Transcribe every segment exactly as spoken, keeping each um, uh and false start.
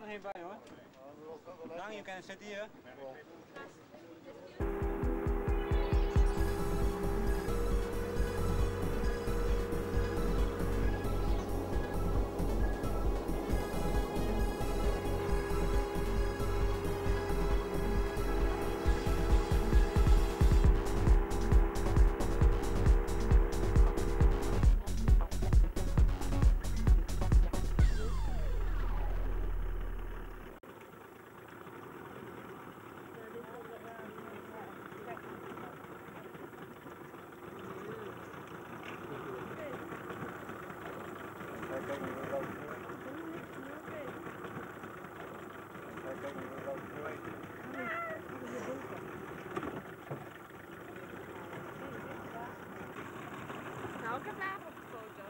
geen bij hoor. Dang, je kan zitten hier. Nou, ik heb wagen op de foto.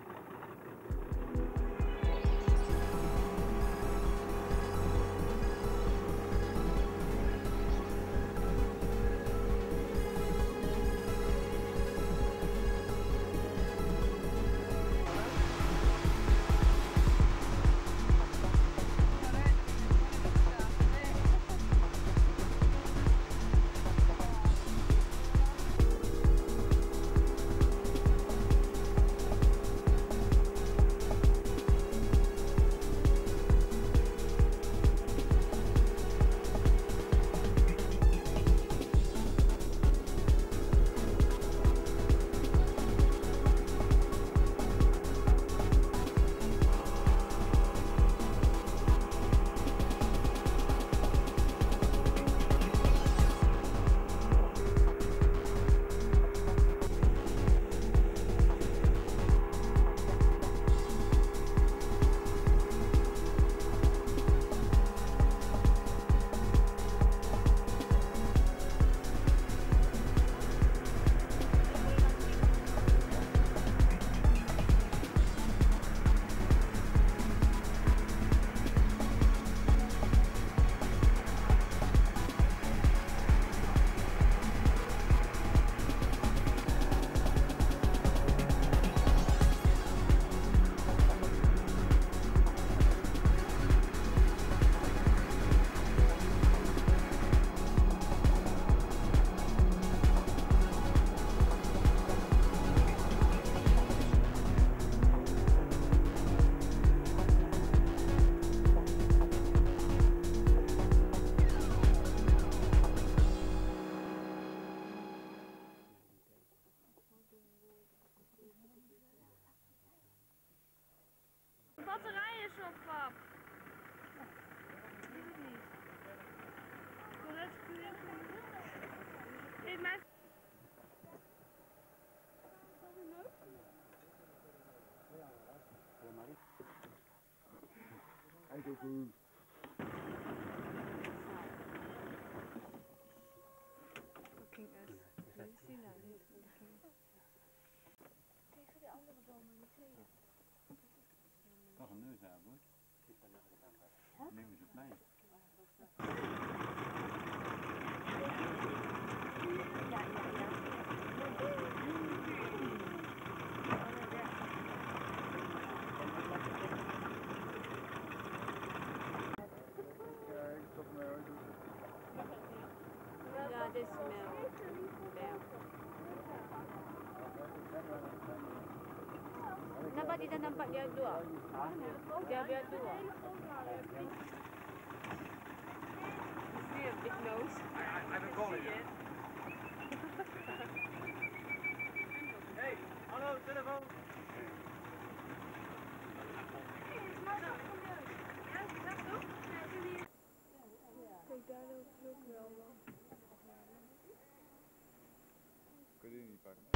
De batterij is op, pap. Ik weet het niet. Ik wil net puur. Geef mij. Kijk ook hoe. Fucking us. Jullie zien dat niet. Kijk, ga die andere bomen niet tweede. Toch een neus aan hoor. Neem eens het mij. Ja, ja, ja. Ja, dit is melk. Nampak kita nampak dia dua. Dia biar dua. See a big nose. I've been calling you. Hey, hallo, telefoon. Kijk, daar loopt het ook wel. Kun je die niet pakken?